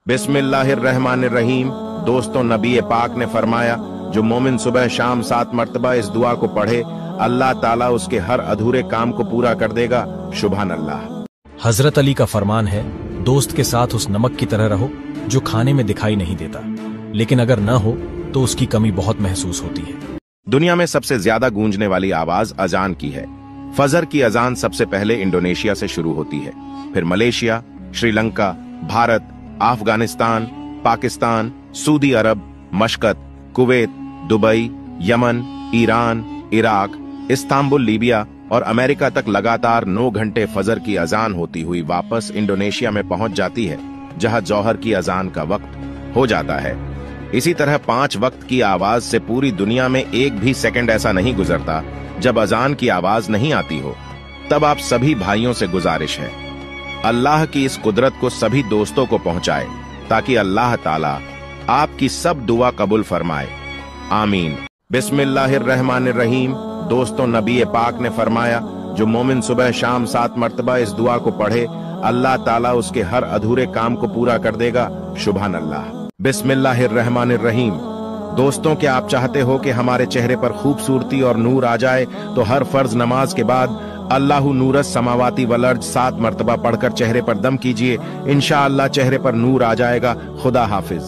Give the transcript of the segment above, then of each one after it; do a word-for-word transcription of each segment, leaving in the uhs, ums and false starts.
बिस्मिल्लाहिर्रहमानिर्रहीम। दोस्तों, नबी पाक ने फरमाया, जो मोमिन सुबह शाम सात मर्तबा इस दुआ को पढ़े, अल्लाह ताला उसके हर अधूरे काम को पूरा कर देगा। सुभान अल्लाह। हजरत अली का फरमान है, दोस्त के साथ उस नमक की तरह रहो जो खाने में दिखाई नहीं देता, लेकिन अगर न हो तो उसकी कमी बहुत महसूस होती है। दुनिया में सबसे ज्यादा गूंजने वाली आवाज अजान की है। फजर की अजान सबसे पहले इंडोनेशिया से शुरू होती है, फिर मलेशिया, श्रीलंका, भारत, अफगानिस्तान, पाकिस्तान, सऊदी अरब, Muscat, Kuwait, Dubai, Yemen, Iran, Iraq, Istanbul, Libya और अमेरिका तक लगातार नौ घंटे फजर की अजान होती हुई वापस इंडोनेशिया में पहुंच जाती है, जहां जौहर की अजान का वक्त हो जाता है। इसी तरह पांच वक्त की आवाज से पूरी दुनिया में एक भी सेकंड ऐसा नहीं गुजरता जब अजान की आवाज नहीं आती हो। तब आप सभी भाइयों से गुजारिश है, अल्लाह की इस कुदरत को सभी दोस्तों को पहुंचाए, ताकि अल्लाह ताला आपकी सब दुआ कबूल फरमाए। आमीन। बिस्मिल्लाहिर्रहमानिर्रहीम। दोस्तों, नबी पाक ने फरमाया, जो मोमिन सुबह शाम सात मर्तबा इस दुआ को पढ़े, अल्लाह ताला उसके हर अधूरे काम को पूरा कर देगा। सुभान अल्लाह। बिस्मिल्लाहिर्रहमानिर्रहीम। दोस्तों, क्या आप चाहते हो कि हमारे चेहरे पर खूबसूरती और नूर आ जाए, तो हर फर्ज नमाज के बाद अल्लाहु नूरस समावाती वल अर्ज सात मर्तबा पढ़कर चेहरे पर दम कीजिए। इंशाअल्लाह चेहरे पर नूर आ जाएगा। खुदा हाफिज।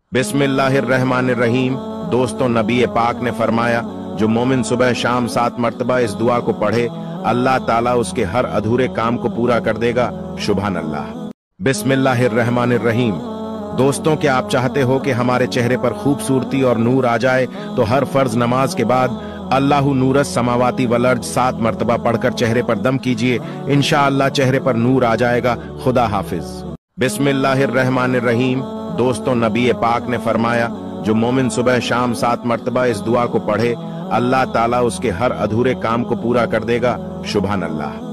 बिस्मिल्लाहिर्रहमानिर्रहीम। दोस्तों, नबी पाक ने फरमाया, जो मोमिन सुबह शाम सात मर्तबा इस दुआ को पढ़े, अल्लाह ताला उसके हर अधूरे काम को पूरा कर देगा। सुभान अल्लाह। बिस्मिल्लाहिर्रहमानिर्रहीम। दोस्तों, क्या आप चाहते हो कि हमारे चेहरे पर खूबसूरती और नूर आ जाए, तो हर फर्ज नमाज के बाद अल्लाहु नूरस समावाती वल अर्ज सात मर्तबा पढ़कर चेहरे पर दम कीजिए। इंशाअल्लाह चेहरे पर नूर आ जाएगा। खुदा हाफिज। बिस्मिल्लाहिर्रहमानिर्रहीम। दोस्तों, नबी पाक ने फरमाया, जो मोमिन सुबह शाम सात मर्तबा इस दुआ को पढ़े, अल्लाह ताला उसके हर अधूरे काम को पूरा कर देगा। सुभान अल्लाह।